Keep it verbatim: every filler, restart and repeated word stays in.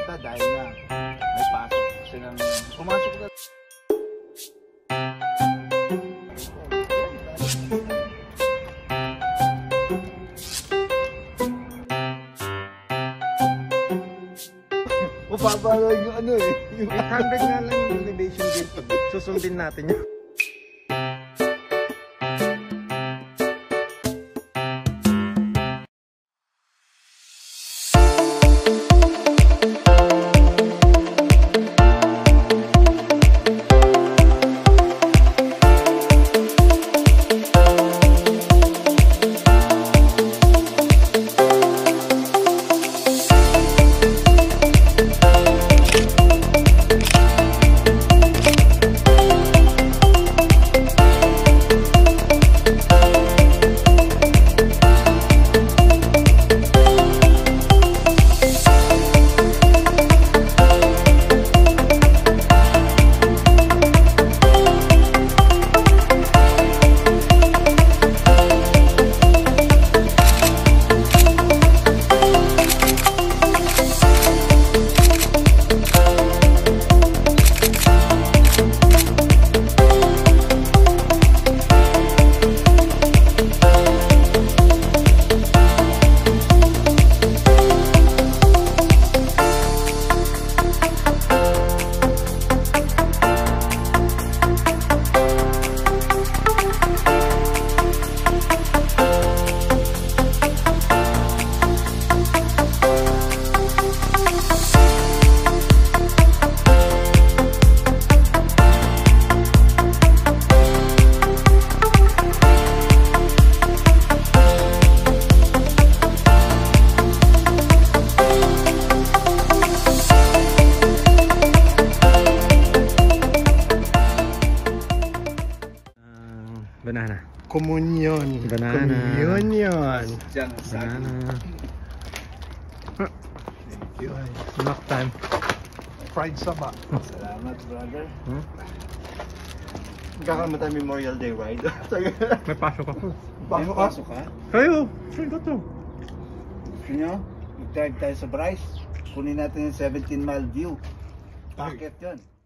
pumunta dahil nga may pasok silang pumasok na. Mapapala yung ano eh. eight hundred nga lang yung elevation gate. Susundin natin yun. Banana. Komunyon. Banana. Komunyon. Diyan, Banana. Thank you. Snack time. Fried saba. Salamat, brother. Hmm? Kakaroon tayo Memorial Day ride. May pasok ako. Pasok ka? Pasok ka? Kayo! Saan ka to? Gusto nyo? Mag-drive tayo sa Bryce. Kunin natin yung seventeen mile view. Packet yun.